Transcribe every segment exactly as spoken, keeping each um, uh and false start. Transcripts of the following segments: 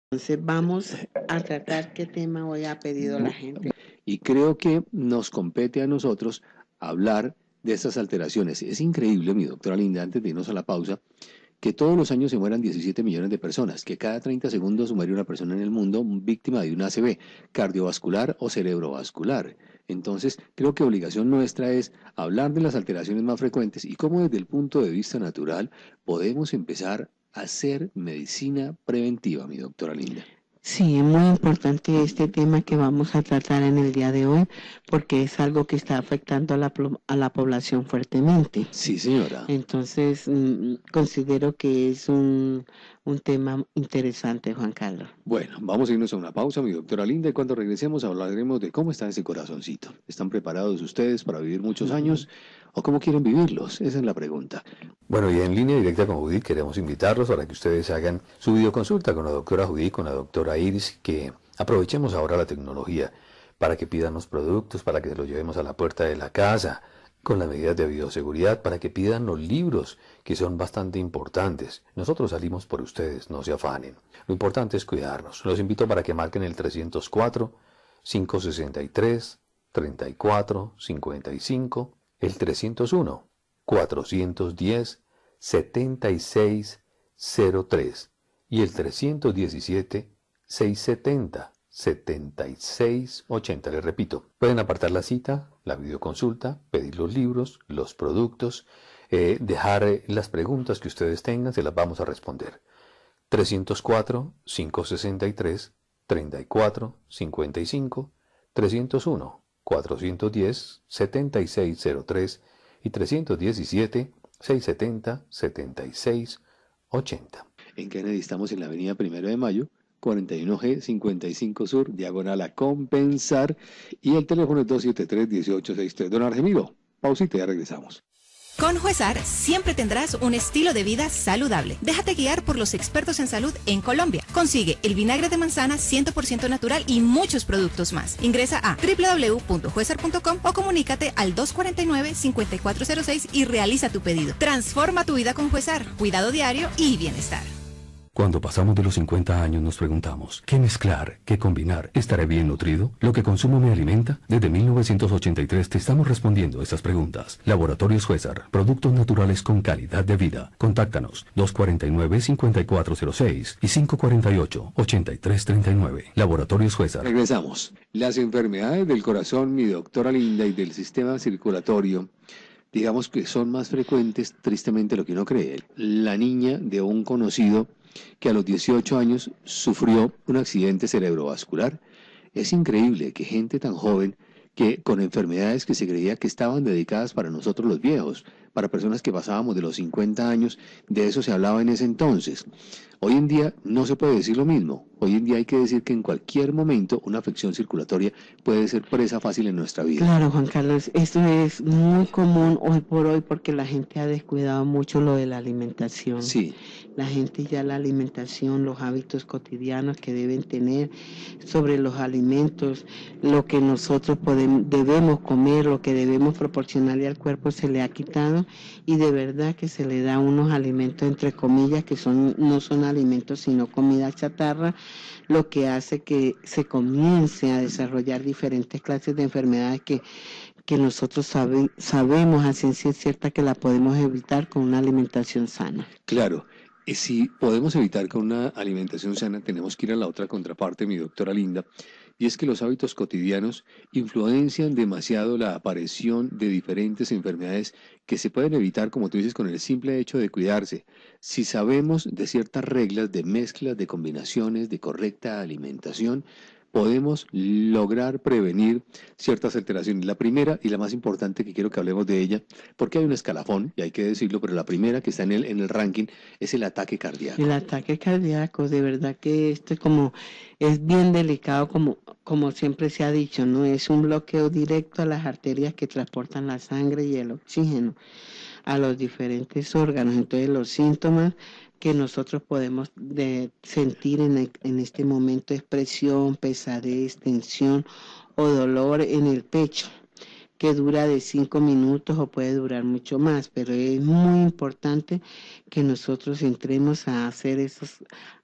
Entonces vamos a tratar qué tema hoy ha pedido la gente. Y creo que nos compete a nosotros hablar de estas alteraciones. Es increíble, mi doctora Linda, antes de irnos a la pausa, que todos los años se mueran diecisiete millones de personas, que cada treinta segundos muere una persona en el mundo víctima de un A C V, cardiovascular o cerebrovascular. Entonces, creo que obligación nuestra es hablar de las alteraciones más frecuentes y cómo desde el punto de vista natural podemos empezar a hacer medicina preventiva, mi doctora Linda. Sí, es muy importante este tema que vamos a tratar en el día de hoy, porque es algo que está afectando a la, a la población fuertemente. Sí, señora. Entonces, mmm, considero que es un, un tema interesante, Juan Carlos. Bueno, vamos a irnos a una pausa, mi doctora Linda, y cuando regresemos hablaremos de cómo está ese corazoncito. ¿Están preparados ustedes para vivir muchos años o cómo quieren vivirlos? Esa es la pregunta. Bueno, y en línea directa con Judith queremos invitarlos para que ustedes hagan su videoconsulta con la doctora Judith, con la doctora Iris, que aprovechemos ahora la tecnología para que pidan los productos, para que se los llevemos a la puerta de la casa, con las medidas de bioseguridad, para que pidan los libros, que son bastante importantes. Nosotros salimos por ustedes, no se afanen. Lo importante es cuidarnos. Los invito para que marquen el trescientos cuatro, cinco sesenta y tres, treinta y cuatro cincuenta y cinco, el trescientos uno, cuatrocientos diez, setenta y seis cero tres y el trescientos diecisiete, seiscientos setenta, setenta y seis ochenta. Les repito, pueden apartar la cita, la videoconsulta, pedir los libros, los productos, eh, dejar eh, las preguntas que ustedes tengan, se las vamos a responder. trescientos cuatro, cinco sesenta y tres, treinta y cuatro cincuenta y cinco, trescientos uno, cuatrocientos diez, setenta y seis cero tres y trescientos diecisiete, seiscientos setenta, setenta y seis ochenta. En Kennedy estamos en la avenida Primero de Mayo, cuarenta y uno G, cincuenta y cinco Sur, diagonal a Compensar, y el teléfono es dos siete tres, uno ocho seis tres. Don Argemiro, pausita y ya regresamos. Con Juesar siempre tendrás un estilo de vida saludable. Déjate guiar por los expertos en salud en Colombia. Consigue el vinagre de manzana cien por ciento natural y muchos productos más. Ingresa a doble u doble u doble u punto juesar punto com o comunícate al dos cuatro nueve, cinco cuatro cero seis y realiza tu pedido. Transforma tu vida con Juesar. Cuidado diario y bienestar. Cuando pasamos de los cincuenta años nos preguntamos, ¿qué mezclar? ¿Qué combinar? ¿Estaré bien nutrido? ¿Lo que consumo me alimenta? Desde mil novecientos ochenta y tres te estamos respondiendo estas preguntas. Laboratorios Juesar, productos naturales con calidad de vida. Contáctanos dos cuatro nueve, cinco cuatro cero seis y cinco cuatro ocho, ocho tres tres nueve. Laboratorios Juesar. Regresamos. Las enfermedades del corazón, mi doctora Linda, y del sistema circulatorio, digamos que son más frecuentes, tristemente, lo que uno cree. La niña de un conocido que a los dieciocho años sufrió un accidente cerebrovascular. Es increíble que gente tan joven, que con enfermedades que se creía que estaban dedicadas para nosotros los viejos, para personas que pasábamos de los cincuenta años, de eso se hablaba en ese entonces. Hoy en día no se puede decir lo mismo. Hoy en día hay que decir que en cualquier momento una afección circulatoria puede ser presa fácil en nuestra vida. Claro, Juan Carlos, esto es muy común hoy por hoy porque la gente ha descuidado mucho lo de la alimentación. Sí. La gente ya la alimentación, los hábitos cotidianos que deben tener sobre los alimentos, lo que nosotros podemos, debemos comer, lo que debemos proporcionarle al cuerpo se le ha quitado y de verdad que se le da unos alimentos entre comillas que son no son alimentos sino comida chatarra, lo que hace que se comience a desarrollar diferentes clases de enfermedades que, que nosotros sabe, sabemos a ciencia cierta que la podemos evitar con una alimentación sana. Claro. Y si podemos evitar con una alimentación sana, tenemos que ir a la otra contraparte, mi doctora Linda, y es que los hábitos cotidianos influencian demasiado la aparición de diferentes enfermedades que se pueden evitar, como tú dices, con el simple hecho de cuidarse. Si sabemos de ciertas reglas, de mezclas, de combinaciones, de correcta alimentación, podemos lograr prevenir ciertas alteraciones. La primera y la más importante que quiero que hablemos de ella, porque hay un escalafón, y hay que decirlo, pero la primera que está en el, en el ranking es el ataque cardíaco. El ataque cardíaco, de verdad que esto es como, es bien delicado, como, como siempre se ha dicho, ¿no? Es un bloqueo directo a las arterias que transportan la sangre y el oxígeno a los diferentes órganos. Entonces los síntomas que nosotros podemos de sentir en, el, en este momento es presión, pesadez, tensión o dolor en el pecho, que dura de cinco minutos o puede durar mucho más, pero es muy importante que nosotros entremos a hacer esos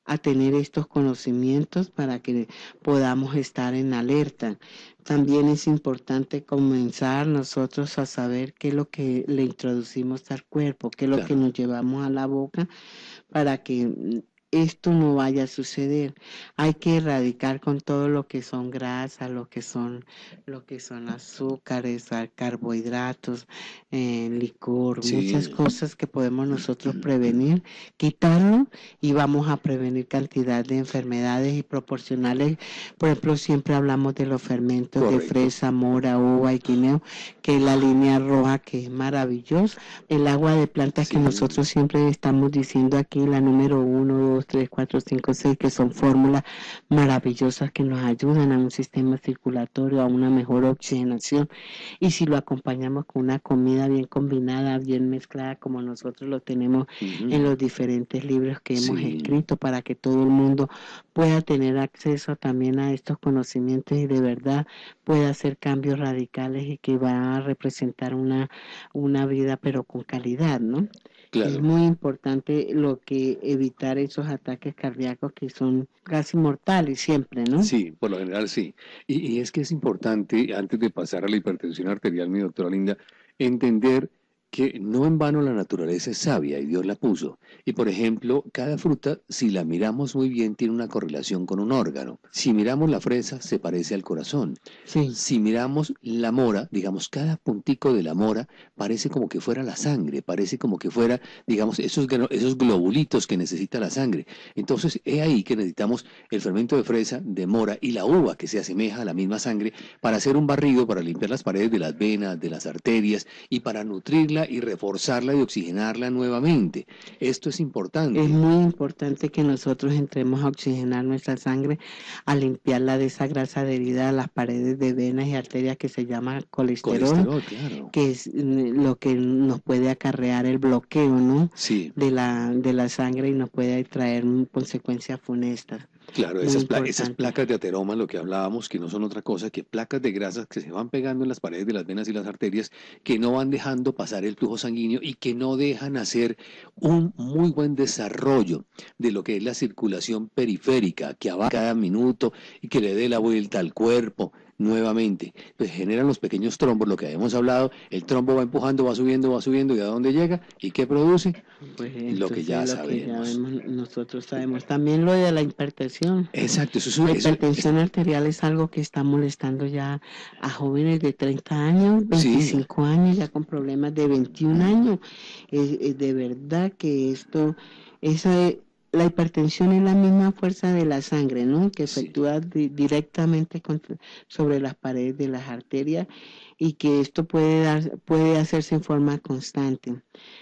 a tener estos conocimientos para que podamos estar en alerta. También es importante comenzar nosotros a saber qué es lo que le introducimos al cuerpo, qué es lo Claro. que nos llevamos a la boca para que esto no vaya a suceder. Hay que erradicar con todo lo que son grasas, lo que son, lo que son azúcares, carbohidratos, eh, licor, Sí. muchas cosas que podemos nosotros prevenir, quitarlo y vamos a prevenir cantidad de enfermedades y proporcionales. Por ejemplo, siempre hablamos de los fermentos Correcto. de fresa, mora, uva y guineo, que es la línea roja, que es maravillosa. El agua de plantas Sí. que nosotros siempre estamos diciendo aquí, la número uno, dos, tres, cuatro, cinco, seis, que son fórmulas maravillosas que nos ayudan a un sistema circulatorio, a una mejor oxigenación. Y si lo acompañamos con una comida bien combinada, bien mezclada, como nosotros lo tenemos Ujú. en los diferentes libros que hemos Sí. escrito, para que todo el mundo pueda tener acceso también a estos conocimientos y de verdad pueda hacer cambios radicales y que va a representar una, una vida pero con calidad, ¿no? Claro. Es muy importante lo que evitar esos ataques cardíacos que son casi mortales siempre, ¿no? Sí, por lo general sí. Y, y es que es importante, antes de pasar a la hipertensión arterial, mi doctora Linda, entender que no en vano la naturaleza es sabia y Dios la puso. Y por ejemplo, cada fruta, si la miramos muy bien, tiene una correlación con un órgano. Si miramos la fresa, se parece al corazón. Sí. Si miramos la mora, digamos, cada puntico de la mora parece como que fuera la sangre, parece como que fuera, digamos, esos, glo- esos globulitos que necesita la sangre. Entonces, es ahí que necesitamos el fermento de fresa, de mora y la uva, que se asemeja a la misma sangre, para hacer un barrido, para limpiar las paredes de las venas, de las arterias y para nutrirla y reforzarla y oxigenarla nuevamente. Esto es importante. Es muy importante que nosotros entremos a oxigenar nuestra sangre, a limpiarla de esa grasa adherida a las paredes de venas y arterias que se llama colesterol, Colesterol, claro. que es mm, lo que nos puede acarrear el bloqueo, ¿no? Sí, de la, de la sangre y nos puede traer mm, consecuencias funestas. claro, Muy esas, pla- esas importante. placas de ateroma, lo que hablábamos, que no son otra cosa que placas de grasas que se van pegando en las paredes de las venas y las arterias, que no van dejando pasar el flujo sanguíneo y que no dejan hacer un muy buen desarrollo de lo que es la circulación periférica, que abarca cada minuto y que le dé la vuelta al cuerpo nuevamente. Pues generan los pequeños trombos, lo que habíamos hablado, el trombo va empujando, va subiendo, va subiendo, ¿y a dónde llega? ¿Y qué produce? Pues Lo que entonces ya lo que sabemos. ya vemos, nosotros sabemos. También lo de la hipertensión. Exacto, eso es, La eso- hipertensión arterial es algo que está molestando ya a jóvenes de treinta años, Sí. veinticinco años, ya con problemas de veintiún años. Es, es de verdad que esto, esa, la hipertensión es la misma fuerza de la sangre, ¿no? Que Sí. efectúa di- directamente contra- sobre las paredes de las arterias y que esto puede dar, puede hacerse en forma constante.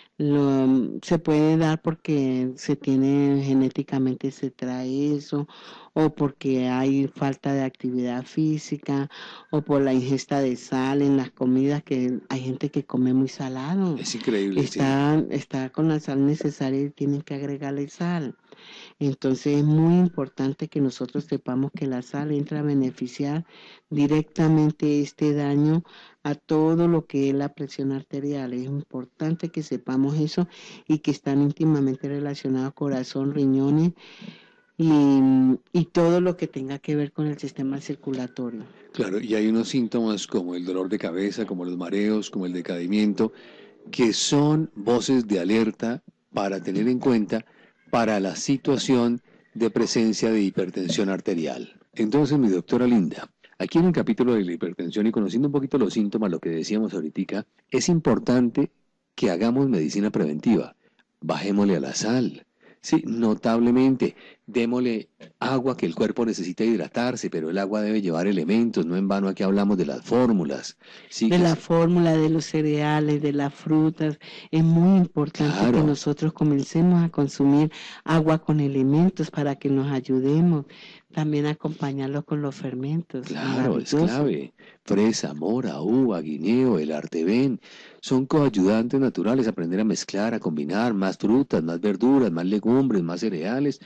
Lo, se puede dar porque se tiene genéticamente, se trae eso, o porque hay falta de actividad física, o por la ingesta de sal en las comidas, que hay gente que come muy salado. es increíble, sí. Está, está con la sal necesaria y tienen que agregarle sal. Entonces es muy importante que nosotros sepamos que la sal entra a beneficiar directamente este daño a todo lo que es la presión arterial. Es importante que sepamos eso y que están íntimamente relacionados corazón, riñones y, y todo lo que tenga que ver con el sistema circulatorio. Claro, y hay unos síntomas como el dolor de cabeza, como los mareos, como el decaimiento, que son voces de alerta para tener en cuenta para la situación de presencia de hipertensión arterial. Entonces, mi doctora Linda, aquí en el capítulo de la hipertensión y conociendo un poquito los síntomas, lo que decíamos ahorita, es importante que hagamos medicina preventiva. Bajémosle a la sal. Sí, notablemente, démosle agua, que el cuerpo necesita hidratarse, pero el agua debe llevar elementos, no en vano aquí hablamos de las fórmulas. Sí, De que la es- fórmula, de los cereales, de las frutas. Es muy importante Claro. que nosotros comencemos a consumir agua con elementos para que nos ayudemos. También acompañarlo con los fermentos. Claro, es Maravilloso. clave. Fresa, mora, uva, guineo, el artebén, son coayudantes naturales. Aprender a mezclar, a combinar más frutas, más verduras, más legumbres, más cereales, y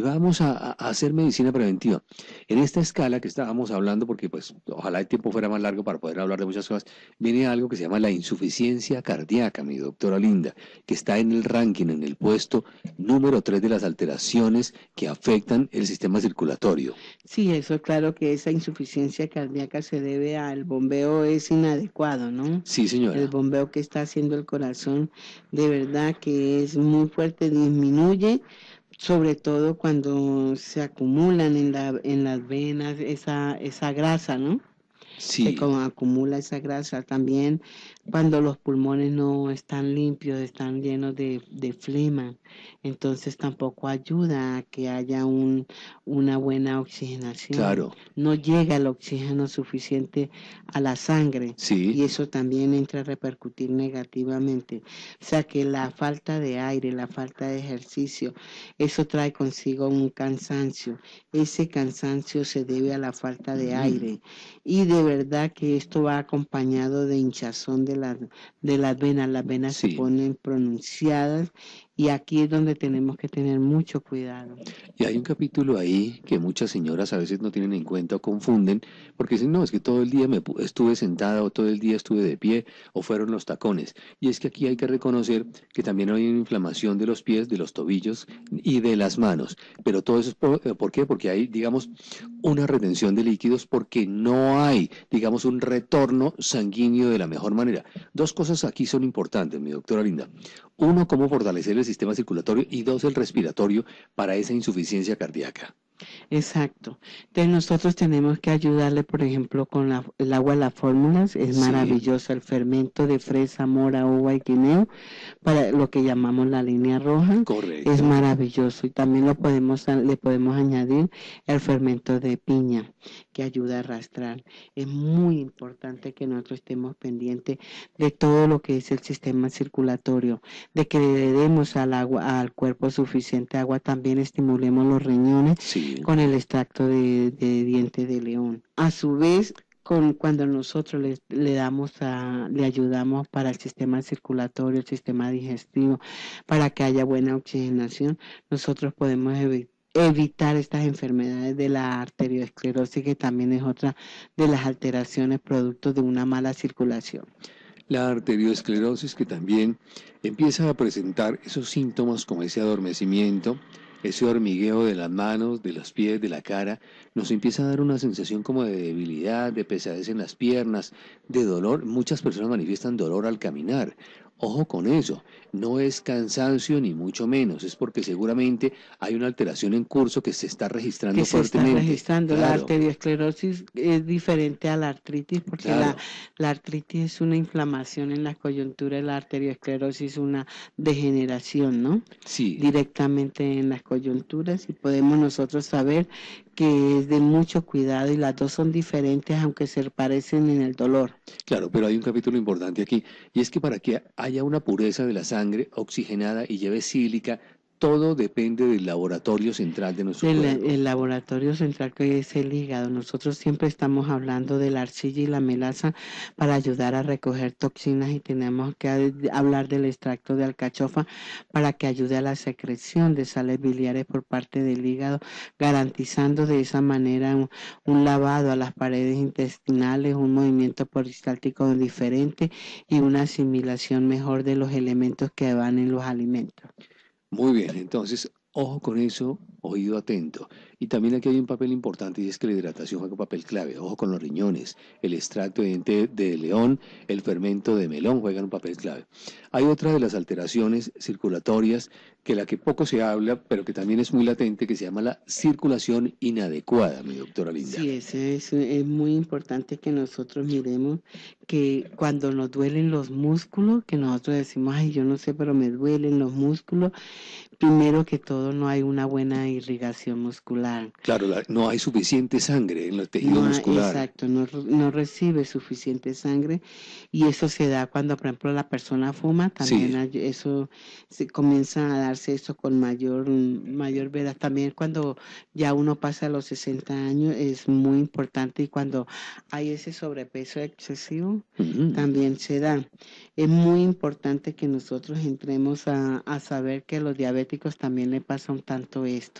vamos a, a hacer medicina preventiva. En esta escala que estábamos hablando, porque pues ojalá el tiempo fuera más largo para poder hablar de muchas cosas, viene algo que se llama la insuficiencia cardíaca, mi doctora Linda, que está en el ranking, en el puesto número tres de las alteraciones que afectan el sistema circulatorio. Sí, eso claro que esa insuficiencia cardíaca se debe al bombeo es inadecuado, ¿no? Sí, señora. El bombeo que está haciendo el corazón de verdad que es muy fuerte, disminuye, sobre todo cuando se acumulan en la en las venas esa esa grasa, ¿no? Se Sí, como acumula esa grasa también cuando los pulmones no están limpios, están llenos de, de flema, entonces tampoco ayuda a que haya un, una buena oxigenación. claro. No llega el oxígeno suficiente a la sangre Sí, y eso también entra a repercutir negativamente. O sea que la falta de aire, la falta de ejercicio, eso trae consigo un cansancio. Ese cansancio se debe a la falta de Mm. aire y de verdad que esto va acompañado de hinchazón de las de las venas, las venas se sí. ponen pronunciadas y aquí es donde tenemos que tener mucho cuidado. Y hay un capítulo ahí que muchas señoras a veces no tienen en cuenta o confunden, porque dicen, no, es que todo el día me pu- estuve sentada o todo el día estuve de pie o fueron los tacones. Y es que aquí hay que reconocer que también hay una inflamación de los pies, de los tobillos y de las manos. Pero todo eso es por, eh, ¿por qué? Porque hay, digamos, una retención de líquidos porque no hay, digamos, un retorno sanguíneo de la mejor manera. Dos cosas aquí son importantes, mi doctora Linda. Uno, cómo fortalecer el sistema circulatorio y dos, el respiratorio para esa insuficiencia cardíaca. Exacto. Entonces nosotros tenemos que ayudarle, por ejemplo, con la, el agua, las fórmulas, es Sí. maravilloso el fermento de fresa, mora, uva y guineo, para lo que llamamos la línea roja, Correcto. es maravilloso y también lo podemos, a- le podemos añadir el fermento de piña, que ayuda a arrastrar. Es muy importante que nosotros estemos pendientes de todo lo que es el sistema circulatorio, de que le demos al agua, al cuerpo suficiente agua, también estimulemos los riñones Sí. con el extracto de, de diente de león. A su vez, con, cuando nosotros le, le damos a, le ayudamos para el sistema circulatorio, el sistema digestivo, para que haya buena oxigenación, nosotros podemos evitar evitar estas enfermedades de la arteriosclerosis, que también es otra de las alteraciones producto de una mala circulación. La arteriosclerosis que también empieza a presentar esos síntomas como ese adormecimiento, ese hormigueo de las manos, de los pies, de la cara, nos empieza a dar una sensación como de debilidad, de pesadez en las piernas, de dolor. Muchas personas manifiestan dolor al caminar. Ojo con eso, no es cansancio ni mucho menos, es porque seguramente hay una alteración en curso que se está registrando Que se está fuertemente. registrando. La Claro, arteriosclerosis es diferente a la artritis porque la, claro, la artritis es una inflamación en la coyuntura y la arteriosclerosis es una degeneración, ¿no? sí. Directamente en las coyunturas y podemos nosotros saber que es de mucho cuidado y las dos son diferentes aunque se parecen en el dolor. Claro, pero hay un capítulo importante aquí, y es que para que haya una pureza de la sangre oxigenada y lleve sílica, todo depende del laboratorio central de nuestro El, cuerpo. el laboratorio central que es el hígado. Nosotros siempre estamos hablando de la arcilla y la melaza para ayudar a recoger toxinas y tenemos que a- hablar del extracto de alcachofa para que ayude a la secreción de sales biliares por parte del hígado, garantizando de esa manera un, un lavado a las paredes intestinales, un movimiento peristáltico diferente y una asimilación mejor de los elementos que van en los alimentos. Muy bien, entonces, ojo con eso, oído atento. Y también aquí hay un papel importante y es que la hidratación juega un papel clave. Ojo con los riñones, el extracto de diente de león, el fermento de melón juegan un papel clave. Hay otra de las alteraciones circulatorias que la que poco se habla, pero que también es muy latente, que se llama la circulación inadecuada, mi doctora Linda. Sí, ese es, es muy importante que nosotros miremos que cuando nos duelen los músculos, que nosotros decimos, ay, yo no sé, pero me duelen los músculos, primero que todo no hay una buena irrigación muscular. Claro, la- no hay suficiente sangre en el tejido No, hay- muscular. exacto, no, re- no recibe suficiente sangre y eso se da cuando, por ejemplo, la persona fuma, también Sí. hay- eso se comienza a darse eso con mayor, mm, mayor veras. También cuando ya uno pasa a los sesenta años es muy importante y cuando hay ese sobrepeso excesivo Ujú. también se da. Es muy importante que nosotros entremos a, a saber que a los diabéticos también le pasa un tanto esto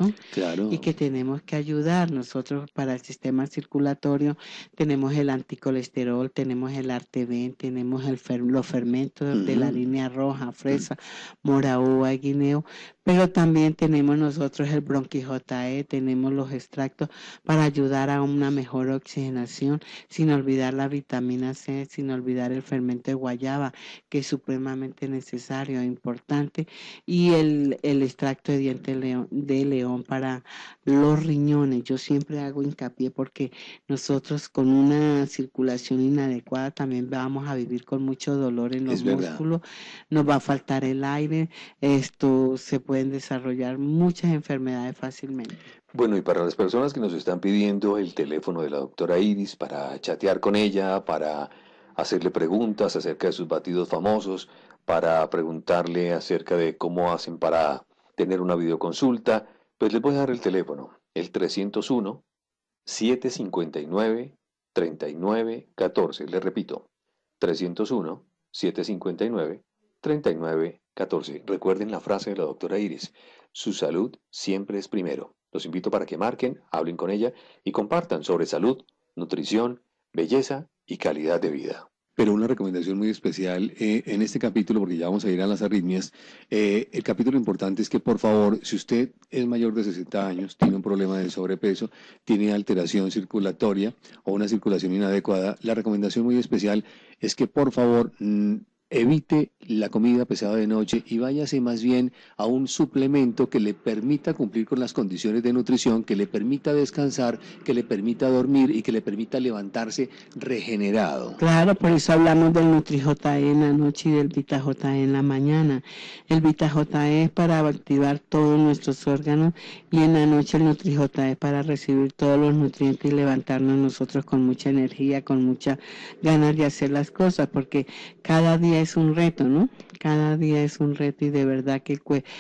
¿cierto? Claro. Y que tenemos que ayudar. Nosotros para el sistema circulatorio tenemos el anticolesterol, tenemos el Arteben, tenemos el fer los fermentos uh-huh. de la línea roja, fresa, mora, uva y guineo, pero también tenemos nosotros el Bronchi J E, tenemos los extractos para ayudar a una mejor oxigenación, sin olvidar la vitamina C, sin olvidar el fermento de guayaba, que es supremamente necesario e importante, y el, el extracto de diente león, de león para los riñones. Yo siempre hago hincapié porque nosotros con una circulación inadecuada también vamos a vivir con mucho dolor en los músculos, nos va a faltar el aire, esto se pueden desarrollar muchas enfermedades fácilmente. Bueno, y para las personas que nos están pidiendo el teléfono de la doctora Iris para chatear con ella, para hacerle preguntas acerca de sus batidos famosos, para preguntarle acerca de cómo hacen para tener una videoconsulta, pues les voy a dar el teléfono, el trescientos uno, siete cincuenta y nueve, treinta y nueve catorce. Les repito, trescientos uno, siete cincuenta y nueve, treinta y nueve catorce. Recuerden la frase de la doctora Iris, su salud siempre es primero. Los invito para que marquen, hablen con ella y compartan sobre salud, nutrición, belleza y calidad de vida. Pero una recomendación muy especial eh, en este capítulo, porque ya vamos a ir a las arritmias, eh, el capítulo importante es que por favor, si usted es mayor de sesenta años, tiene un problema de sobrepeso, tiene alteración circulatoria o una circulación inadecuada, la recomendación muy especial es que por favor mmm, evite la comida pesada de noche y váyase más bien a un suplemento que le permita cumplir con las condiciones de nutrición, que le permita descansar, que le permita dormir y que le permita levantarse regenerado. Claro, por eso hablamos del Nutri-J E en la noche y del Vita-J E en la mañana. El Vita-J E es para activar todos nuestros órganos y en la noche el Nutri-J E para recibir todos los nutrientes y levantarnos nosotros con mucha energía, con muchas ganas de hacer las cosas, porque cada día es un reto, ¿no? Cada día es un reto y de verdad que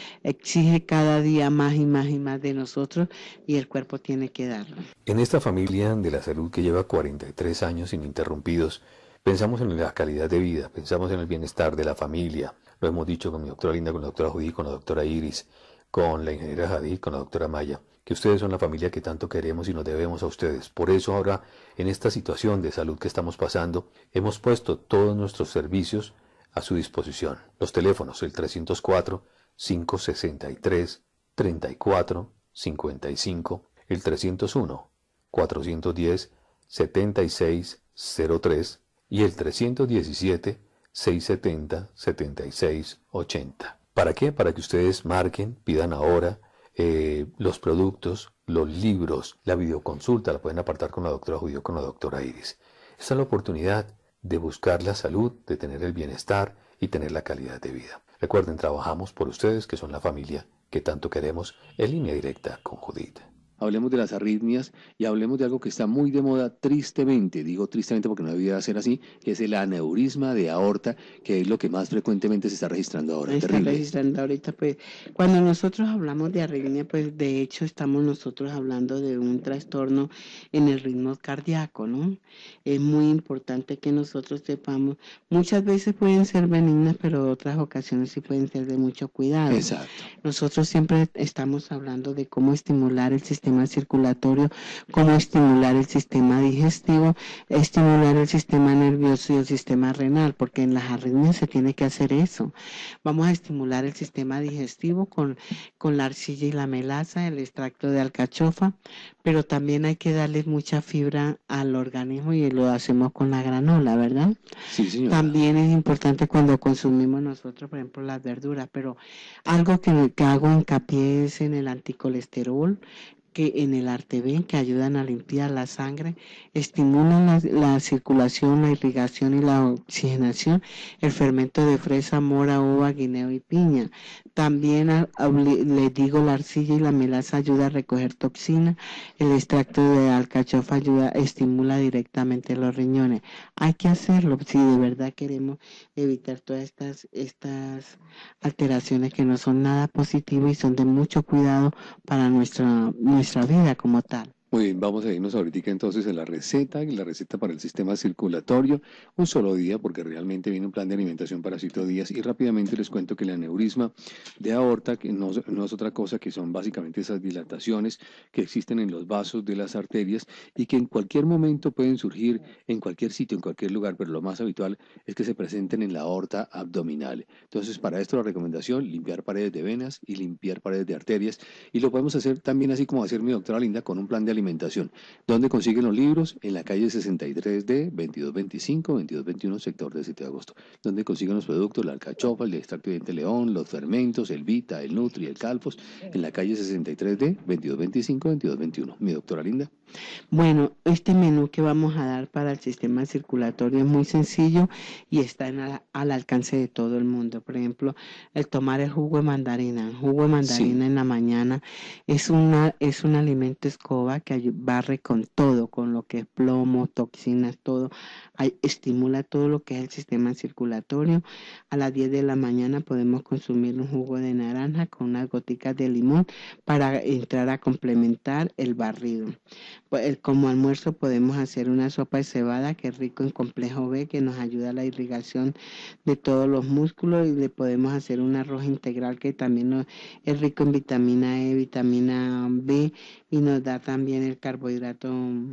exige cada día más y más y más de nosotros y el cuerpo tiene que darlo. En esta familia de la salud que lleva cuarenta y tres años ininterrumpidos, pensamos en la calidad de vida, pensamos en el bienestar de la familia. Lo hemos dicho con mi doctora Linda, con la doctora Judy, con la doctora Iris, con la ingeniera Jadid, con la doctora Maya, que ustedes son la familia que tanto queremos y nos debemos a ustedes. Por eso ahora, en esta situación de salud que estamos pasando, hemos puesto todos nuestros servicios a su disposición. Los teléfonos, el trescientos cuatro, cinco sesenta y tres, treinta y cuatro cincuenta y cinco, el trescientos uno, cuatrocientos diez, setenta y seis cero tres y el trescientos diecisiete, seiscientos setenta, setenta y seis ochenta. ¿Para qué? Para que ustedes marquen, pidan ahora eh, los productos, los libros, la videoconsulta, la pueden apartar con la doctora Judy o con la doctora Iris. Esta es la oportunidad de buscar la salud, de tener el bienestar y tener la calidad de vida. Recuerden, trabajamos por ustedes, que son la familia que tanto queremos, en línea directa con Judith. Hablemos de las arritmias y hablemos de algo que está muy de moda tristemente, digo tristemente porque no debería ser así, que es el aneurisma de aorta, que es lo que más frecuentemente se está registrando ahora. Se está Terrible. registrando ahorita, pues, cuando nosotros hablamos de arritmia, pues de hecho estamos nosotros hablando de un trastorno en el ritmo cardíaco, ¿no? Es muy importante que nosotros sepamos, muchas veces pueden ser benignas, pero otras ocasiones sí pueden ser de mucho cuidado. Exacto. Nosotros siempre estamos hablando de cómo estimular el sistema sistema circulatorio, cómo estimular el sistema digestivo, estimular el sistema nervioso y el sistema renal, porque en las arritmias se tiene que hacer eso. Vamos a estimular el sistema digestivo con, con la arcilla y la melaza, el extracto de alcachofa, pero también hay que darle mucha fibra al organismo y lo hacemos con la granola, ¿verdad? Sí, señora. También es importante cuando consumimos nosotros, por ejemplo, las verduras, pero algo que, que hago hincapié es en el anticolesterol, que en el Arteben, que ayudan a limpiar la sangre, estimulan la, la circulación, la irrigación y la oxigenación, el fermento de fresa, mora, uva, guineo y piña. También a, a, les digo, la arcilla y la melaza ayuda a recoger toxina, el extracto de alcachofa ayuda, estimula directamente los riñones. Hay que hacerlo si de verdad queremos evitar todas estas, estas alteraciones que no son nada positivas y son de mucho cuidado para nuestra, nuestra vida como tal. Muy bien, vamos a irnos ahorita entonces a la receta, y la receta para el sistema circulatorio, un solo día, porque realmente viene un plan de alimentación para siete días, y rápidamente les cuento que el aneurisma de aorta, que no, no es otra cosa que son básicamente esas dilataciones que existen en los vasos de las arterias y que en cualquier momento pueden surgir en cualquier sitio, en cualquier lugar, pero lo más habitual es que se presenten en la aorta abdominal. Entonces, para esto la recomendación, limpiar paredes de venas y limpiar paredes de arterias, y lo podemos hacer también así como hacer mi doctora Linda con un plan de alimentación. ¿Dónde consiguen los libros? En la calle sesenta y tres D, veintidós veinticinco, veintidós veintiuno, sector de siete de agosto. ¿Dónde consiguen los productos? La alcachofa, el extracto de diente león, los fermentos, el Vita, el Nutri, el Calpos, en la calle sesenta y tres D, veintidós veinticinco, veintidós veintiuno. Mi doctora Linda. Bueno, este menú que vamos a dar para el sistema circulatorio es muy sencillo y está en a, al alcance de todo el mundo. Por ejemplo, el tomar el jugo de mandarina. El jugo de mandarina sí. En la mañana es, una, es un alimento escoba que barre con todo, con lo que es plomo, toxinas, todo. Hay, estimula todo lo que es el sistema circulatorio. A las diez de la mañana podemos consumir un jugo de naranja con unas goticas de limón para entrar a complementar el barrido. Como almuerzo podemos hacer una sopa de cebada que es rico en complejo B, que nos ayuda a la irrigación de todos los músculos, y le podemos hacer un arroz integral que también es rico en vitamina E, vitamina B, y nos da también el carbohidrato,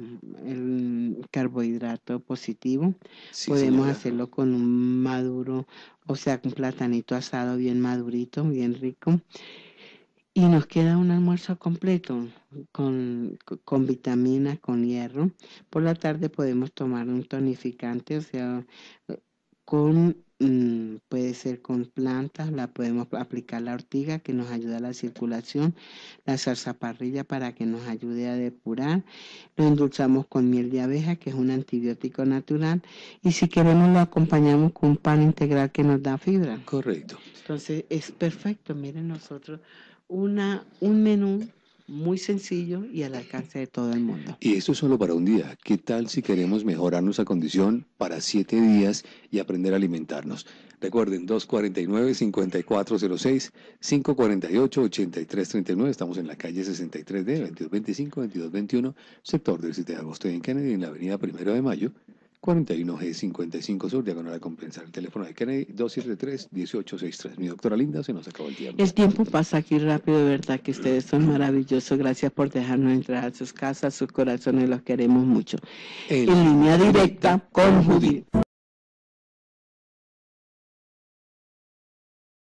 el carbohidrato positivo. Sí, podemos señora. Hacerlo con un maduro, o sea, con platanito asado bien madurito, bien rico. Y nos queda un almuerzo completo con, con vitaminas, con hierro. Por la tarde podemos tomar un tonificante, o sea, con mmm, puede ser con plantas, la podemos aplicar la ortiga que nos ayuda a la circulación, la zarzaparrilla para que nos ayude a depurar, lo endulzamos con miel de abeja que es un antibiótico natural, y si queremos lo acompañamos con un pan integral que nos da fibra. Correcto. Entonces es perfecto, miren nosotros. Una, un menú muy sencillo y al alcance de todo el mundo. Y esto es solo para un día. ¿Qué tal si queremos mejorar nuestra condición para siete días y aprender a alimentarnos? Recuerden, dos cuarenta y nueve, cincuenta y cuatro cero seis, cinco cuarenta y ocho, ochenta y tres treinta y nueve. Estamos en la calle sesenta y tres D, veintidós veinticinco, veintidós veintiuno, sector del siete de agosto en Kennedy, en la avenida Primero de Mayo, cuarenta y uno G cincuenta y cinco Sur, diagonal a compensar. El teléfono de Kennedy, dos siete tres, uno ocho seis tres. Mi doctora Linda, se nos acabó el tiempo. El tiempo pasa aquí rápido, de verdad que ustedes son maravillosos. Gracias por dejarnos entrar a sus casas, sus corazones, los queremos mucho. En, en línea directa con Judith.